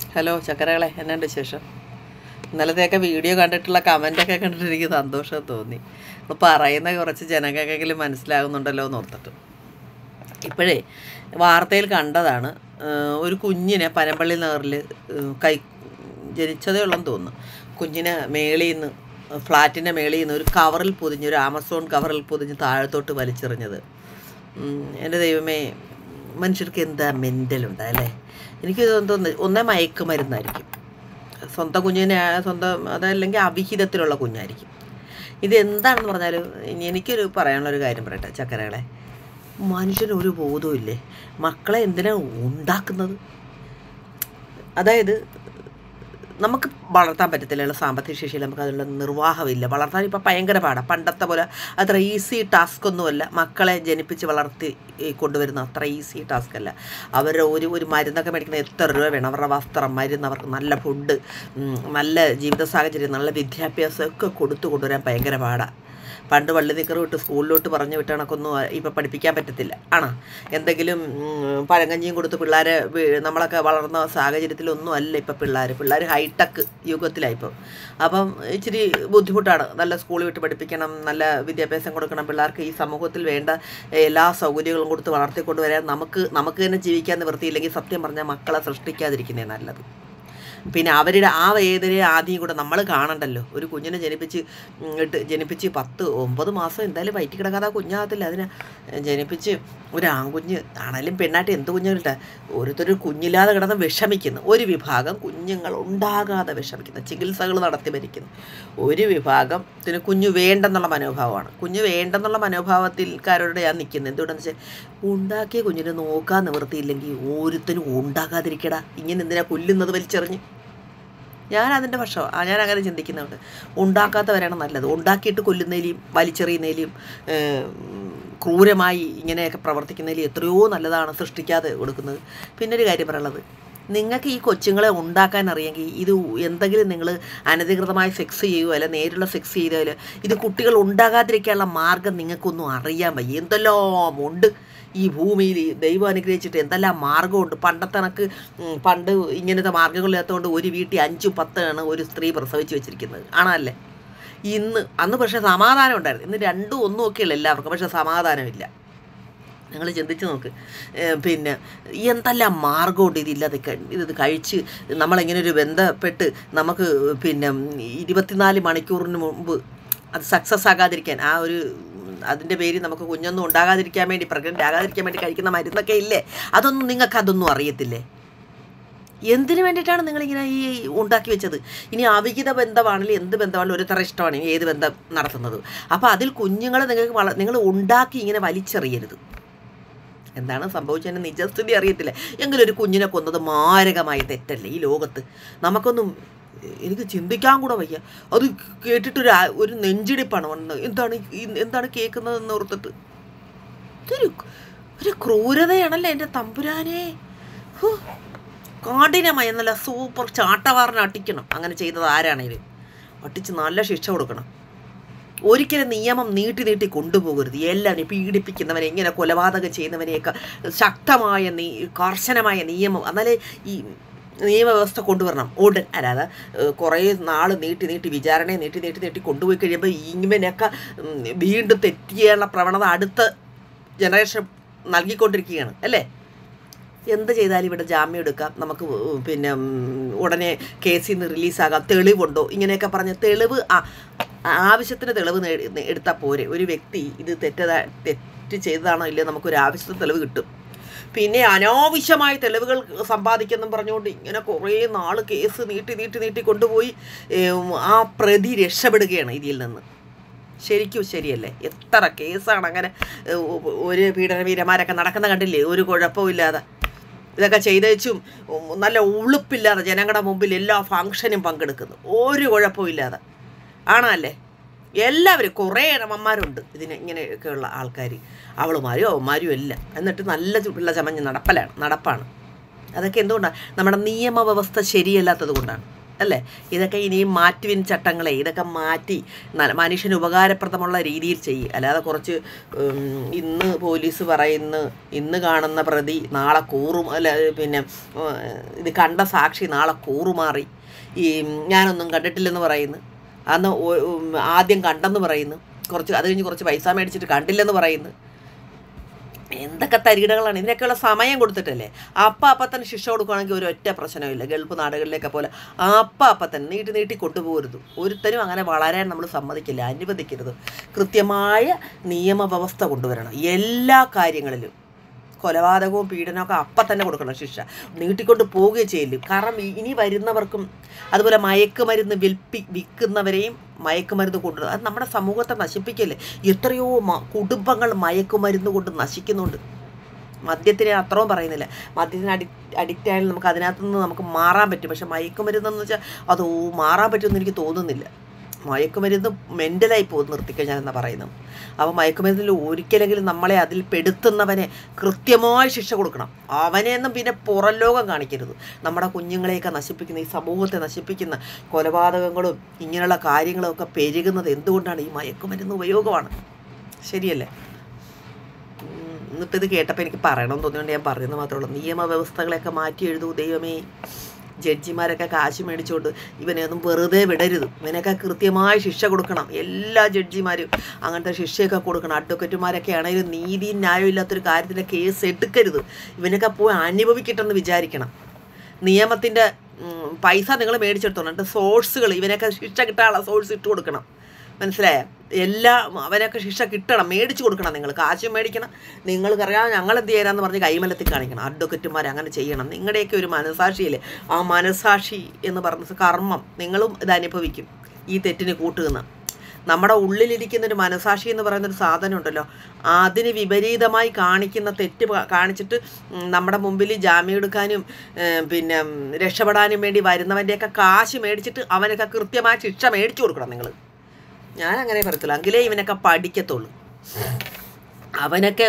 Hello ചക്കരകളെ, എന്നാണ്ട് വിശേഷം? ഇന്നലത്തെയൊക്കെ video കണ്ടിട്ടുള്ള കമൻറ്റൊക്കെ കണ്ടിട്ട് എനിക്ക് സന്തോഷം തോന്നി. അപ്പോൾ പറയുന്ന കുറച്ച് ജനങ്ങൾക്കെങ്കിലും മനസ്സിലാകുന്നുണ്ടല്ലോ എന്ന് ഓർത്തിട്ട്. ഇപ്പോഴേ വാർത്തയിൽ കണ്ടതാണ്, ഒരു കുഞ്ഞിനെ പനമ്പള്ളി നഗറിൽ ജനിച്ചതേ ഉള്ളെന്ന് തോന്നുന്നു. കുഞ്ഞിനെ മേളിൽ നിന്ന്, ഫ്ലാറ്റിൻ്റെ മേളിൽ നിന്ന് ഒരു കവറിൽ പൊതിഞ്ഞ്, ഒരു ആമസോൺ കവറിൽ പൊതിഞ്ഞ് താഴത്തോട്ട് വലിച്ചെറിഞ്ഞത്. എൻ്റെ ദൈവമേ, മനുഷ്യർക്ക് എന്താ മെൻ്റലുണ്ടല്ലേ? എനിക്ക് തോന്നുന്നു ഒന്നേ മയക്കുമരുന്നായിരിക്കും, സ്വന്തം കുഞ്ഞിനെ, അതല്ലെങ്കിൽ അവിഹിതത്തിലുള്ള കുഞ്ഞായിരിക്കും. ഇതെന്താണെന്ന് പറഞ്ഞാലും എനിക്കൊരു പറയാനുള്ളൊരു കാര്യം പറയട്ടെ ചക്കരകളെ. മനുഷ്യനൊരു ബോധവും ഇല്ലേ? മക്കളെ എന്തിനാണ് ഉണ്ടാക്കുന്നത്? അതായത് നമുക്ക് വളർത്താൻ പറ്റത്തില്ല, സാമ്പത്തിക ശേഷിയിൽ നമുക്ക് അതിനുള്ള നിർവാഹമില്ല. വളർത്താൻ ഇപ്പോൾ ഭയങ്കര പാടാണ്. പണ്ടത്തെ പോലെ അത്ര ഈസി ടാസ്ക് ഒന്നുമല്ല മക്കളെ ജനിപ്പിച്ച് വളർത്തി കൊണ്ടുവരുന്ന അത്ര ഈസി ടാസ്ക് അല്ല. അവരുടെ ഒരു മരുന്നൊക്കെ മേടിക്കുന്ന എത്ര രൂപ വേണം? അവരുടെ വസ്ത്രം, മരുന്ന്, അവർക്ക് നല്ല ഫുഡ്, നല്ല ജീവിത സാഹചര്യം, നല്ല വിദ്യാഭ്യാസം ഒക്കെ കൊടുത്തു കൊണ്ടുവരാൻ ഭയങ്കര പാടാണ്. പണ്ട് പള്ളി നിക്കറ് വിട്ട് സ്കൂളിലോട്ട് പറഞ്ഞു വിട്ട കണക്കൊന്നും ഇപ്പം പഠിപ്പിക്കാൻ പറ്റത്തില്ല. ആണോ? എന്തെങ്കിലും പഴങ്കഞ്ഞിയും കൊടുത്ത് പിള്ളേരെ, നമ്മളൊക്കെ വളർന്ന സാഹചര്യത്തിലൊന്നും അല്ല ഇപ്പം പിള്ളേർ ഹൈടെക് യുഗത്തിലായിപ്പം. അപ്പം ഇച്ചിരി ബുദ്ധിമുട്ടാണ്. നല്ല സ്കൂളിൽ വിട്ട് പഠിപ്പിക്കണം, നല്ല വിദ്യാഭ്യാസം കൊടുക്കണം, പിള്ളേർക്ക് ഈ സമൂഹത്തിൽ വേണ്ട എല്ലാ സൗകര്യങ്ങളും കൊടുത്ത് വളർത്തിക്കൊണ്ട് വരാൻ നമുക്ക് തന്നെ ജീവിക്കാൻ നിവൃത്തിയില്ലെങ്കിൽ സത്യം പറഞ്ഞാൽ മക്കളെ സൃഷ്ടിക്കാതിരിക്കുന്നേ നല്ലത്. പിന്നെ അവരുടെ ആ വേദന ആദ്യം കൂടെ നമ്മൾ കാണണ്ടല്ലോ. ഒരു കുഞ്ഞിനെ ജനിപ്പിച്ച് 10-9 മാസം എന്തായാലും വയറ്റി കിടക്കാതെ കുഞ്ഞാകത്തില്ല. അതിനെ ജനിപ്പിച്ച് ഒരു ആൺകുഞ്ഞ് ആണെങ്കിലും പെണ്ണായിട്ട് എന്ത് കുഞ്ഞുങ്ങളിട്ട ഓരോരുത്തർ കുഞ്ഞില്ലാതെ കിടന്ന് വിഷമിക്കുന്നു. ഒരു വിഭാഗം കുഞ്ഞുങ്ങൾ ഉണ്ടാകാതെ വിഷമിക്കുന്നു, ചികിത്സകൾ നടത്തി മരിക്കുന്നു. ഒരു വിഭാഗത്തിന് കുഞ്ഞു വേണ്ടെന്നുള്ള മനോഭാവമാണ്. കുഞ്ഞു വേണ്ടെന്നുള്ള മനോഭാവത്തിൽക്കാരോട് ഞാൻ നിൽക്കുന്നത്. എന്തുകൊണ്ടെന്ന് വെച്ചാൽ ഉണ്ടാക്കിയ കുഞ്ഞിനെ നോക്കാൻ നിവൃത്തിയില്ലെങ്കിൽ ഓരോരുത്തരും ഉണ്ടാകാതിരിക്കടാ. ഇങ്ങനെ എന്തിനാ കൊല്ലുന്നത് വലിച്ചെറിഞ്ഞ്? ഞാനതിൻ്റെ പക്ഷമാണ്. ഞാൻ അങ്ങനെ ചിന്തിക്കുന്നുണ്ട്. ഉണ്ടാക്കാത്തവരാണ് നല്ലത്. ഉണ്ടാക്കിയിട്ട് കൊല്ലുന്നതിലും വലിച്ചെറിയുന്നതിലും ക്രൂരമായി ഇങ്ങനെയൊക്കെ പ്രവർത്തിക്കുന്നതിലും എത്രയോ നല്ലതാണ് സൃഷ്ടിക്കാതെ കൊടുക്കുന്നത്. പിന്നെ ഒരു കാര്യം പറയുള്ളത്, നിങ്ങൾക്ക് ഈ കൊച്ചുങ്ങളെ ഉണ്ടാക്കാൻ അറിയെങ്കിൽ ഇത് എന്തെങ്കിലും നിങ്ങൾ അനധികൃതമായി സെക്സ് ചെയ്യുകയോ അല്ല നേരിലുള്ള സെക്സ് ചെയ്താൽ ഇത് കുട്ടികൾ ഉണ്ടാകാതിരിക്കാനുള്ള മാർഗം നിങ്ങൾക്കൊന്നും അറിയാൻ വയ്യ. എന്തെല്ലാം ഉണ്ട് ഈ ഭൂമിയിൽ, ദൈവം അനുഗ്രഹിച്ചിട്ട് എന്തെല്ലാം മാർഗമുണ്ട്. പണ്ട് ഇങ്ങനത്തെ മാർഗ്ഗങ്ങളില്ലാത്തതുകൊണ്ട് ഒരു വീട്ടിൽ 5-10 ഒരു സ്ത്രീ പ്രസവിച്ച് വെച്ചിരിക്കുന്നത് ആണല്ലേ. അന്ന് പക്ഷേ സമാധാനം ഉണ്ടായിരുന്നു. ഇന്ന് 2-1 ഒക്കെയല്ല എല്ലാവർക്കും, പക്ഷേ സമാധാനമില്ല. നിങ്ങൾ ചിന്തിച്ച് നോക്ക്. പിന്നെ എന്തെല്ലാം മാർഗമുണ്ട് ഇത് കഴിച്ച് നമ്മളിങ്ങനെ ഒരു ബന്ധപ്പെട്ട് നമുക്ക് പിന്നെ 24 മണിക്കൂറിന് മുമ്പ് അത് സക്സസ് ആകാതിരിക്കാൻ, അതിൻ്റെ പേരിൽ നമുക്ക് കുഞ്ഞൊന്നും ഉണ്ടാകാതിരിക്കാൻ വേണ്ടി, പ്രഗ്നൻ്റ് ആകാതിരിക്കാൻ വേണ്ടി കഴിക്കുന്ന മരുന്നൊക്കെ ഇല്ലേ? അതൊന്നും അറിയത്തില്ലേ? എന്തിനു വേണ്ടിയിട്ടാണ് നിങ്ങളിങ്ങനെ ഈ ഉണ്ടാക്കി വെച്ചത്? ഇനി അവിഹിത ബന്ധമാണെങ്കിലും എന്ത് ബന്ധമാണെങ്കിലും ഒരു തര ഇഷ്ടമാണ് ഏത് ബന്ധം നടത്തുന്നത്. അപ്പോൾ അതിൽ കുഞ്ഞുങ്ങളെ നിങ്ങൾ ഉണ്ടാക്കി ഇങ്ങനെ വലിച്ചെറിയരുത്. എന്താണ് സംഭവിച്ചതിൻ്റെ നിജസ്ഥിതി അറിയത്തില്ല. എങ്കിലും ഒരു കുഞ്ഞിനെ കൊന്നത് മാരകമായ തെറ്റല്ലേ ഈ ലോകത്ത്? എനിക്ക് ചിന്തിക്കാൻ കൂടെ വയ്യ. അത് കേട്ടിട്ടൊരു നെഞ്ചിടിപ്പാണ് വന്നത്. എന്താണ് കേൾക്കുന്നതെന്ന് ഓർത്തിട്ട് ഒരു ക്രൂരതയാണല്ലേ എൻ്റെ തമ്പുരാനെ. കാഠിനമായി നല്ല സൂപ്പർ ചാട്ടവാറിനെ അട്ടിക്കണം. അങ്ങനെ ചെയ്തത് ആരാണേലും അട്ടിച്ച് നല്ല ശിക്ഷ കൊടുക്കണം. ഒരിക്കലും നിയമം നീട്ടി കൊണ്ടുപോകരുത്. എല്ലാവരെയും പീഡിപ്പിക്കുന്നവരെ, ഇങ്ങനെ കൊലപാതകം ചെയ്യുന്നവരെയൊക്കെ ശക്തമായ കർശനമായ നിയമം, എന്നാലേ ഈ നിയമവ്യവസ്ഥ കൊണ്ടുവരണം ഉടൻ. അല്ലാതെ കുറേ നാൾ നീട്ടി വിചാരണയെ നീട്ടി കൊണ്ടുപോയി കഴിയുമ്പോൾ ഇവനെയൊക്കെ വീണ്ടും തെറ്റിയുള്ള പ്രവണത അടുത്ത ജനറേഷൻ നൽകിക്കൊണ്ടിരിക്കുകയാണ് അല്ലേ. എന്ത് ചെയ്താലും ഇവിടെ ജാമ്യം എടുക്കാം, നമുക്ക് പിന്നെ ഉടനെ കേസിൽ നിന്ന് റിലീസാകാം, തെളിവുണ്ടോ ഇങ്ങനെയൊക്കെ പറഞ്ഞ് തെളിവ് ആവശ്യത്തിന് തെളിവ് എടുത്താൽ പോരെ. ഒരു വ്യക്തി ഇത് തെറ്റ് ചെയ്തതാണോ ഇല്ലയോ നമുക്കൊരു ആവശ്യത്തിന് തെളിവ് കിട്ടും. പിന്നെ അനാവശ്യമായ തെളിവുകൾ സമ്പാദിക്കുമെന്നും പറഞ്ഞുകൊണ്ട് ഇങ്ങനെ കുറേ നാൾ കേസ് നീട്ടി കൊണ്ടുപോയി ആ പ്രതി രക്ഷപ്പെടുകയാണ് ഇതിൽ നിന്ന്. ശരിക്കും ശരിയല്ലേ? എത്ര കേസാണ് അങ്ങനെ ഒരു പീഡനവീരന്മാരൊക്കെ നടക്കുന്ന കണ്ടില്ലേ? ഒരു കുഴപ്പമില്ലാതെ ഇതൊക്കെ ചെയ്തേച്ചും നല്ല ഉളുപ്പില്ലാതെ ജനങ്ങളുടെ മുമ്പിൽ എല്ലാ ഫങ്ഷനും പങ്കെടുക്കുന്നു, ഒരു കുഴപ്പമില്ലാതെ ആണല്ലേ. എല്ലാവരും കുറേ അമ്മമാരുണ്ട് ഇങ്ങനെയൊക്കെയുള്ള ആൾക്കാർ, അവളുമാരും അവന്മാരും എല്ലാം. എന്നിട്ട് നല്ല പിള്ള ചമഞ്ഞ് നടപ്പാണ്. അതൊക്കെ എന്തുകൊണ്ടാണ്? നമ്മുടെ നിയമവ്യവസ്ഥ ശരിയല്ലാത്തത് കൊണ്ടാണ്. അല്ലേ? ഇതൊക്കെ ഇനിയും മാറ്റുവിൻ ചട്ടങ്ങളെ, ഇതൊക്കെ മാറ്റി മനുഷ്യന് ഉപകാരപ്രദമുള്ള രീതിയിൽ ചെയ്യും. അല്ലാതെ കുറച്ച് ഇന്ന് പോലീസ് പറയുന്നു, ഇന്ന് കാണുന്ന പ്രതി നാളെ അല്ല പിന്നെ ഇത് കണ്ട സാക്ഷി നാളെ കൂറുമാറി, ഈ ഞാനൊന്നും കണ്ടിട്ടില്ലെന്ന് പറയുന്നു, അന്ന് ആദ്യം കണ്ടെന്ന് പറയുന്നു, അത് കഴിഞ്ഞ് കുറച്ച് പൈസ മേടിച്ചിട്ട് കണ്ടില്ലെന്ന് പറയുന്നു. എന്തൊക്കെ തരികിടകളാണ്! ഇതിനൊക്കെയുള്ള സമയം കൊടുത്തിട്ടല്ലേ. അപ്പം തന്നെ ശിക്ഷ കൊടുക്കുകയാണെങ്കിൽ ഒരു ഒറ്റ പ്രശ്നമില്ല. ഗൾഫ് നാടുകളിലേക്ക് പോലെ അപ്പം തന്നെ നീട്ടി കൊണ്ടുപോകരുത്. ഒരുത്തരും അങ്ങനെ വളരാൻ നമ്മൾ സമ്മതിക്കില്ല, അനുവദിക്കരുത്. കൃത്യമായ നിയമവ്യവസ്ഥ കൊണ്ടുവരണം എല്ലാ കാര്യങ്ങളിലും. കൊലപാതകവും പീഡനമൊക്കെ അപ്പം തന്നെ കൊടുക്കണം ശിക്ഷ, നീട്ടിക്കൊണ്ട് പോവുകയും ചെയ്യില്ല. കാരണം ഇനി വരുന്നവർക്കും അതുപോലെ മയക്കുമരുന്ന് വിൽക്കുന്നവരെയും മയക്കുമരുന്ന് കൊണ്ടുവരും. അത് നമ്മുടെ സമൂഹത്തെ നശിപ്പിക്കല്ലേ. എത്രയോ കുടുംബങ്ങൾ മയക്കുമരുന്ന് കൊണ്ട് നശിക്കുന്നുണ്ട്. മദ്യത്തിന് അത്രയും പറയുന്നില്ല, മദ്യത്തിന് അഡിക്റ്റ് ആയാലും നമുക്ക് അതിനകത്തുനിന്ന് നമുക്ക് മാറാൻ പറ്റും. പക്ഷെ മയക്കുമരുന്നെന്ന് വെച്ചാൽ അത് മാറാൻ പറ്റുമെന്ന് എനിക്ക് തോന്നുന്നില്ല. മയക്കുമരുന്ന് മെൻ്റലായി പോകും നിർത്തിക്കഴിഞ്ഞാൽ എന്നാണ് പറയുന്നത്. അപ്പോൾ മയക്കുമരുന്നിൽ ഒരിക്കലെങ്കിലും നമ്മളെ അതിൽ പെടുത്തുന്നവനെ കൃത്യമായ ശിക്ഷ കൊടുക്കണം. അവനെയൊന്നും പിന്നെ പുറം ലോകം കാണിക്കരുത്. നമ്മുടെ കുഞ്ഞുങ്ങളെയൊക്കെ നശിപ്പിക്കുന്ന, ഈ സമൂഹത്തെ നശിപ്പിക്കുന്ന കൊലപാതകങ്ങളും ഇങ്ങനെയുള്ള കാര്യങ്ങളും ഒക്കെ പെരുകുന്നത് എന്തുകൊണ്ടാണ്? ഈ മയക്കുമരുന്ന് ഉപയോഗമാണ്. ശരിയല്ലേ? ഇന്നിപ്പോൾ ഇത് കേട്ടപ്പോൾ എനിക്ക് പറയണമെന്ന് തോന്നിയോണ്ട് ഞാൻ പറയുന്നത് മാത്രമേ ഉള്ളൂ. നിയമവ്യവസ്ഥകളെയൊക്കെ മാറ്റി എഴുതൂ ദൈവമേ. ജഡ്ജിമാരൊക്കെ കാശ് മേടിച്ചുകൊണ്ട് ഇവനെയൊന്നും വെറുതെ വിടരുത്. ഇവനൊക്കെ കൃത്യമായ ശിക്ഷ കൊടുക്കണം. എല്ലാ ജഡ്ജിമാരും അങ്ങനത്തെ ശിക്ഷയൊക്കെ കൊടുക്കണം. അഡ്വക്കറ്റുമാരൊക്കെ ആണെങ്കിലും നീതിയും ന്യായവും ഇല്ലാത്തൊരു കാര്യത്തിൻ്റെ കേസ് എടുക്കരുത്. ഇവനൊക്കെ പോയി അനുഭവിക്കട്ടെന്ന് വിചാരിക്കണം. നിയമത്തിൻ്റെ പൈസ നിങ്ങൾ മേടിച്ചെടുത്തോണം. എന്നിട്ട് സോഴ്സുകൾ ഇവനൊക്കെ ശിക്ഷ കിട്ടാനുള്ള സോഴ്സ് ഇട്ട് കൊടുക്കണം. മനസ്സിലായോ? അവനൊക്കെ ശിക്ഷ കിട്ടണം, മേടിച്ച് കൊടുക്കണം. നിങ്ങൾ കാശും മേടിക്കണം. നിങ്ങൾക്കറിയാം ഞങ്ങൾ എന്ത് ചെയ്യാനാന്ന് പറഞ്ഞ് കൈമലത്തിൽ കാണിക്കണം. അഡ്വക്കറ്റുമാർ അങ്ങനെ ചെയ്യണം. നിങ്ങളുടെയൊക്കെ ഒരു മനസാക്ഷിയില്ലേ, ആ മനസാക്ഷി എന്ന് പറഞ്ഞ കർമ്മം നിങ്ങളും ഇത് അനുഭവിക്കും. ഈ തെറ്റിന് കൂട്ടുന്ന നമ്മുടെ ഉള്ളിലിരിക്കുന്നൊരു മനസാക്ഷി എന്ന് പറയുന്നൊരു സാധനം ഉണ്ടല്ലോ, അതിന് വിപരീതമായി കാണിക്കുന്ന തെറ്റ് കാണിച്ചിട്ട് നമ്മുടെ മുമ്പിൽ ജാമ്യം എടുക്കാനും പിന്നെ രക്ഷപ്പെടാനും വേണ്ടി വരുന്നവൻ്റെയൊക്കെ കാശ് മേടിച്ചിട്ട് അവനൊക്കെ കൃത്യമായ ശിക്ഷ മേടിച്ചു കൊടുക്കണം നിങ്ങൾ. ഞാനങ്ങനെ പറയത്തുള്ളൂ. എങ്കിലേ ഇവനൊക്കെ പഠിക്കത്തുള്ളൂ. അവനൊക്കെ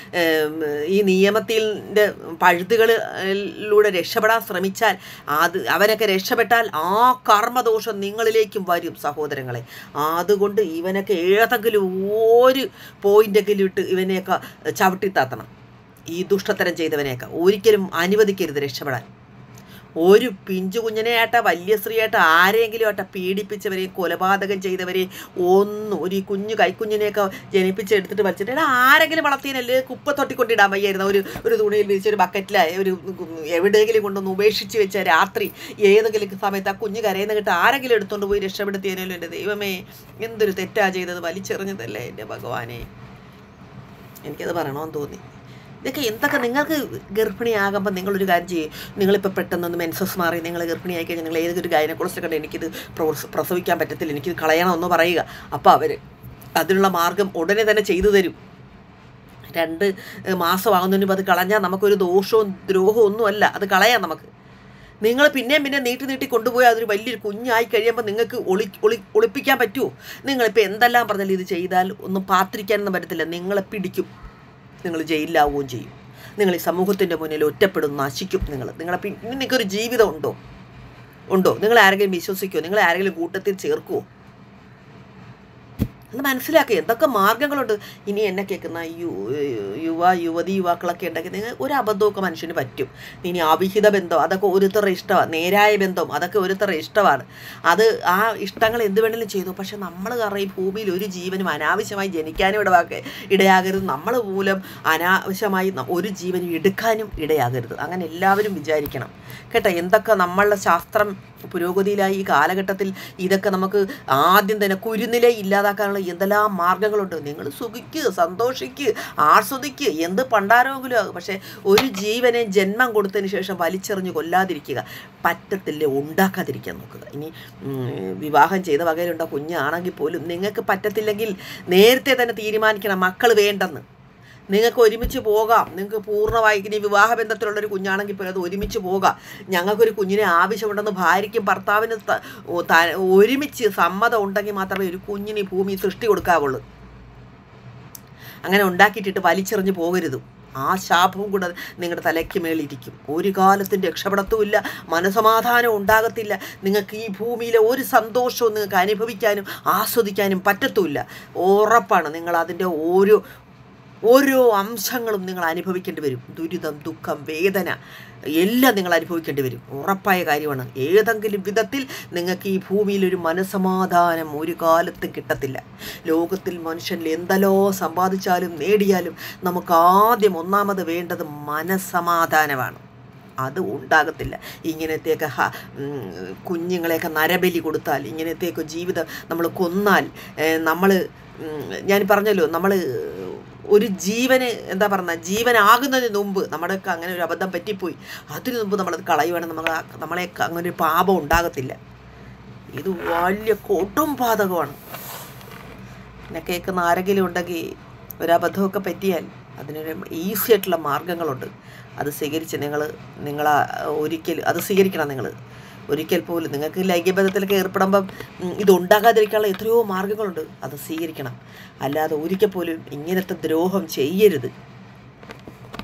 ഈ നിയമത്തിൻ്റെ പഴുതുകളിലൂടെ രക്ഷപ്പെടാൻ ശ്രമിച്ചാൽ അവനൊക്കെ രക്ഷപ്പെട്ടാൽ ആ കർമ്മദോഷം നിങ്ങളിലേക്കും വരും സഹോദരങ്ങളെ. അതുകൊണ്ട് ഇവനൊക്കെ ഏതെങ്കിലും ഒരു പോയിൻ്റെങ്കിലും ഇട്ട് ഇവനെയൊക്കെ ചവിട്ടിത്താത്തണം. ഈ ദുഷ്ടത്തരം ചെയ്തവനെയൊക്കെ ഒരിക്കലും അനുവദിക്കരുത് രക്ഷപ്പെടാൻ. ഒരു പിഞ്ചു കുഞ്ഞിനെയായിട്ട് വലിയ സ്ത്രീയായിട്ട് ആരെങ്കിലും ആയിട്ട് പീഡിപ്പിച്ചവരെയും കൊലപാതകം ചെയ്തവരെയും ഒരു കൈക്കുഞ്ഞിനെയൊക്കെ ജനിപ്പിച്ചെടുത്തിട്ട് വലിച്ചിട്ട് ആരെങ്കിലും വളർത്തിയനല്ലേ കുപ്പത്തൊട്ടിക്കൊണ്ടിടാൻ വയ്യായിരുന്നു. ഒരു തുണിയിൽ വിരിച്ച് ഒരു ബക്കറ്റിലായി എവിടെയെങ്കിലും കൊണ്ടൊന്ന് ഉപേക്ഷിച്ച് വെച്ച രാത്രി ഏതെങ്കിലും സമയത്ത് ആ കുഞ്ഞ് കരയുന്ന കിട്ട് ആരെങ്കിലും എടുത്തുകൊണ്ട് പോയി രക്ഷപ്പെടുത്തിയതിനല്ലോ. എൻ്റെ ദൈവമേ, എന്തൊരു തെറ്റാ ചെയ്തത്! വലിച്ചെറിഞ്ഞതല്ലേ എൻ്റെ ഭഗവാനെ. എനിക്കത് പറയണമെന്ന് തോന്നി. ഇതൊക്കെ എന്തൊക്കെ നിങ്ങൾക്ക് ഗർഭിണിയാകുമ്പോൾ നിങ്ങളൊരു കാര്യം ചെയ്യും. നിങ്ങളിപ്പോൾ പെട്ടെന്നൊന്ന് മെൻസസ് മാറി നിങ്ങൾ ഗർഭിണിയായി കഴിഞ്ഞാൽ നിങ്ങൾ ഏതൊരു ഗൈനക്കോളജിസ്റ്റ് കണ്ട് എനിക്കിത് പ്രസവിക്കാൻ പറ്റത്തില്ല, എനിക്കിത് കളയണമെന്ന് പറയുക. അപ്പോൾ അവർ അതിനുള്ള മാർഗം ഉടനെ തന്നെ ചെയ്തു തരും. 2 മാസമാകുന്നതിന് മുമ്പ് അത് കളഞ്ഞാൽ നമുക്കൊരു ദോഷവും ദ്രോഹവും ഒന്നുമല്ല, അത് കളയാം നമുക്ക്. നിങ്ങൾ പിന്നെയും നീട്ടി കൊണ്ടുപോയി അതൊരു വലിയൊരു കുഞ്ഞായി കഴിയുമ്പോൾ നിങ്ങൾക്ക് ഒളിപ്പിക്കാൻ പറ്റുമോ? നിങ്ങളിപ്പോൾ എന്തെല്ലാം പറഞ്ഞാലും ഇത് ചെയ്താൽ ഒന്നും പാത്രിക്കാനൊന്നും പറ്റത്തില്ല. നിങ്ങളെ പിടിക്കും, നിങ്ങൾ ജയിലിലാവുകയും ചെയ്യും. നിങ്ങൾ ഈ സമൂഹത്തിൻ്റെ മുന്നിൽ ഒറ്റപ്പെടും, നശിക്കും. നിങ്ങൾക്കൊരു ജീവിതം ഉണ്ടോ? നിങ്ങൾ ആരെങ്കിലും വിശ്വസിക്കുമോ? നിങ്ങൾ ആരെങ്കിലും കൂട്ടത്തിൽ ചേർക്കുമോ? അത് മനസ്സിലാക്കുക. എന്തൊക്കെ മാർഗ്ഗങ്ങളുണ്ട്. ഇനി എന്നെ കേൾക്കുന്ന യുവാക്കളൊക്കെ ഉണ്ടെങ്കിൽ നിങ്ങൾ ഒരു അബദ്ധമൊക്കെ മനുഷ്യന് പറ്റും. ഇനി അവിഹിത ബന്ധം അതൊക്കെ ഓരോരുത്തരുടെ ഇഷ്ടമാണ്. നേരായ ബന്ധം അതൊക്കെ ഓരോരുത്തരുടെ ഇഷ്ടമാണ്. അത് ആ ഇഷ്ടങ്ങൾ എന്ത് വേണമെങ്കിലും ചെയ്തു. പക്ഷെ നമ്മൾ കാരണം ഈ ഭൂമിയിൽ ഒരു ജീവനും അനാവശ്യമായി ജനിക്കാനും ഇടയാകരുത്. നമ്മൾ മൂലം അനാവശ്യമായി ഒരു ജീവനും എടുക്കാനും ഇടയാകരുത്. അങ്ങനെ എല്ലാവരും വിചാരിക്കണം കേട്ടോ. എന്തൊക്കെ നമ്മളുടെ ശാസ്ത്രം പുരോഗതിയിലായി ഈ കാലഘട്ടത്തിൽ ഇതൊക്കെ നമുക്ക് ആദ്യം തന്നെ കുരുന്നിലെ ഇല്ലാതാക്കാനുള്ള എന്തെല്ലാം മാർഗ്ഗങ്ങളുണ്ട്. നിങ്ങൾ സുഖിക്കുക, സന്തോഷിക്കുക, ആസ്വദിക്കുക, എന്ത് പണ്ടാരോങ്കിലും ആകും. പക്ഷേ ഒരു ജീവനെ ജന്മം കൊടുത്തതിന് ശേഷം വലിച്ചെറിഞ്ഞ് കൊല്ലാതിരിക്കുക. പറ്റത്തില്ല, ഉണ്ടാക്കാതിരിക്കാൻ നോക്കുക. ഇനി വിവാഹം ചെയ്ത വകയിലുണ്ടോ കുഞ്ഞാണെങ്കിൽ പോലും നിങ്ങൾക്ക് പറ്റത്തില്ലെങ്കിൽ നേരത്തെ തന്നെ തീരുമാനിക്കണം മക്കൾ വേണ്ടെന്ന്. നിങ്ങൾക്ക് ഒരുമിച്ച് പോകാം. നിങ്ങൾക്ക് പൂർണ്ണമായി ഇനി വിവാഹബന്ധത്തിലുള്ളൊരു കുഞ്ഞാണെങ്കിൽ പോലും അത് ഒരുമിച്ച് പോകാം. ഞങ്ങൾക്കൊരു കുഞ്ഞിനെ ആവശ്യമുണ്ടെന്ന് ഭാര്യയ്ക്കും ഭർത്താവിന് ഒരുമിച്ച് സമ്മതം ഉണ്ടെങ്കിൽ മാത്രമേ ഒരു കുഞ്ഞിന് ഭൂമി സൃഷ്ടി കൊടുക്കാവുള്ളൂ. അങ്ങനെ ഉണ്ടാക്കിയിട്ടിട്ട് വലിച്ചെറിഞ്ഞ് പോകരുത്. ആ ശാപവും കൂടെ നിങ്ങളുടെ തലയ്ക്ക് മേളിരിക്കും. ഒരു കാലത്തും രക്ഷപ്പെടത്തുമില്ല, മനസമാധാനം ഉണ്ടാകത്തില്ല. നിങ്ങൾക്ക് ഈ ഭൂമിയിലെ ഒരു സന്തോഷവും നിങ്ങൾക്ക് അനുഭവിക്കാനും ആസ്വദിക്കാനും പറ്റത്തുമില്ല. ഉറപ്പാണ്. നിങ്ങൾ അതിൻ്റെ ഓരോ അംശങ്ങളും നിങ്ങൾ അനുഭവിക്കേണ്ടി വരും. ദുരിതം, ദുഃഖം, വേദന എല്ലാം നിങ്ങൾ അനുഭവിക്കേണ്ടി വരും. ഉറപ്പായ കാര്യമാണ്. ഏതെങ്കിലും വിധത്തിൽ നിങ്ങൾക്ക് ഈ ഭൂമിയിലൊരു മനസമാധാനം ഒരു കാലത്തും കിട്ടത്തില്ല. ലോകത്തിൽ മനുഷ്യൻ എന്തെല്ലോ സമ്പാദിച്ചാലും നേടിയാലും നമുക്ക് ആദ്യം ഒന്നാമത് വേണ്ടത് മനസമാധാനമാണ്. അത് ഉണ്ടാകത്തില്ല. ഇങ്ങനത്തെയൊക്കെ കുഞ്ഞുങ്ങളെയൊക്കെ നരബലി കൊടുത്താൽ, ഇങ്ങനത്തെയൊക്കെ ജീവിതം നമ്മൾ കൊന്നാൽ, ഞാൻ പറഞ്ഞല്ലോ, നമ്മൾ ഒരു ജീവന് ജീവനാകുന്നതിന് മുമ്പ് നമ്മുടെയൊക്കെ അങ്ങനെ ഒരു അബദ്ധം പറ്റിപ്പോയി. അതിനു മുമ്പ് നമ്മളത് കളയുവാണെങ്കിൽ നമ്മളെ അങ്ങനെ ഒരു പാപം ഉണ്ടാകത്തില്ല. ഇത് വലിയ കൊടും പാതകമാണ്. എന്നെ കേൾക്കുന്ന ആരെങ്കിലും ഉണ്ടെങ്കിൽ ഒരബദ്ധമൊക്കെ പറ്റിയാൽ അതിനൊരു ഈസി ആയിട്ടുള്ള മാർഗ്ഗങ്ങളുണ്ട്. അത് സ്വീകരിച്ച് നിങ്ങൾ അത് സ്വീകരിക്കണം. നിങ്ങൾ ഒരിക്കൽ പോലും നിങ്ങൾക്ക് ലൈംഗികബന്ധത്തിലൊക്കെ ഏർപ്പെടുമ്പം ഇതുണ്ടാകാതിരിക്കാനുള്ള എത്രയോ മാർഗ്ഗങ്ങളുണ്ട്. അത് സ്വീകരിക്കണം. അല്ലാതെ ഒരിക്കൽ പോലും ഇങ്ങനത്തെ ദ്രോഹം ചെയ്യരുത്.